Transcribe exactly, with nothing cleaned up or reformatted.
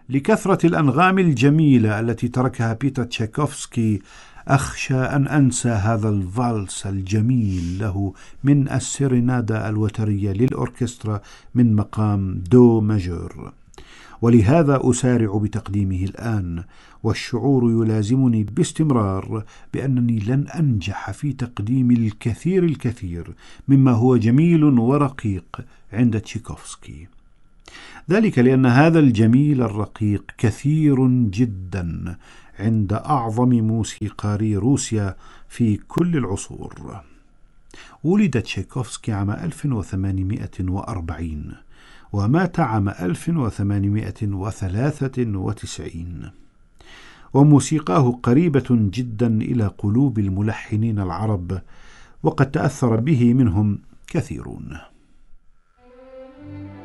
لكثرة الأنغام الجميلة التي تركها بيتر تشايكوفسكي أخشى أن أنسى هذا الفالس الجميل له من السيرينادا الوترية للأوركسترا من مقام دو ماجور، ولهذا أسارع بتقديمه الآن، والشعور يلازمني باستمرار بأنني لن أنجح في تقديم الكثير الكثير مما هو جميل ورقيق عند تشايكوفسكي، ذلك لأن هذا الجميل الرقيق كثير جدا عند أعظم موسيقاري روسيا في كل العصور. ولد تشايكوفسكي عام ألف وثمانمائة وأربعين ومات عام ألف وثمانمائة وثلاثة وتسعين، وموسيقاه قريبة جدا إلى قلوب الملحنين العرب، وقد تأثر به منهم كثيرون.